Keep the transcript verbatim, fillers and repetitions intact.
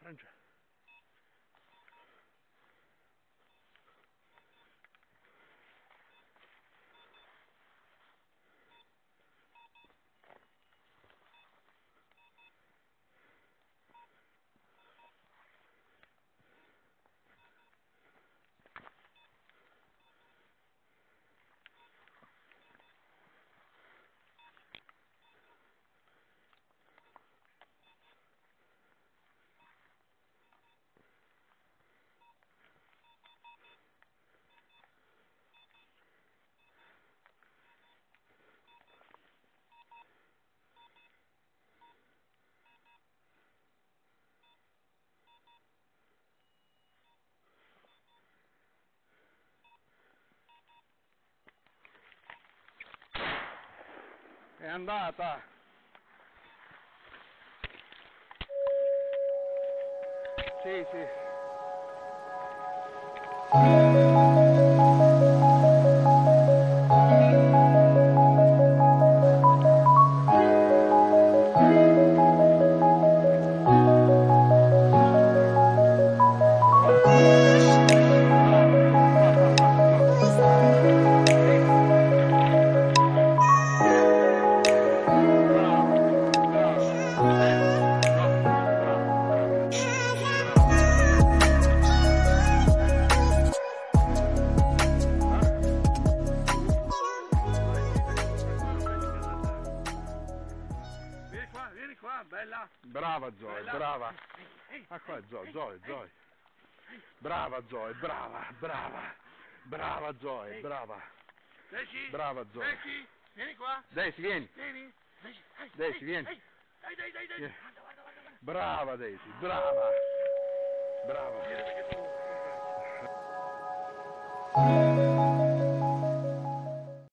Francia. È andata. Sì, sì. Vieni qua, bella. Brava Zoe, Bella. brava. Ehi, ehi, Ah qua ehi, Zoe, ehi, Zoe, ehi, Zoe. ehi. Brava Zoe, brava, brava. Brava Zoe, Ehi. brava. Daisy, Brava Zoe. Daisy, vieni qua. Daisy, vieni. Vieni. Daisy, ehi, Daisy, ehi, vieni. ehi. Dai, dai, dai, dai. Vieni. Guarda, guarda, guarda, guarda. Brava Daisy, brava. Brava. Vieni perché tu.